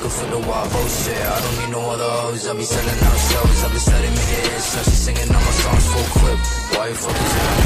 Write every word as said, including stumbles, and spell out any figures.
for the wild bullshit. I don't need no other hoes, I be selling out shows, I be studying me hits. Now she singing all my songs full clip. Why you fucking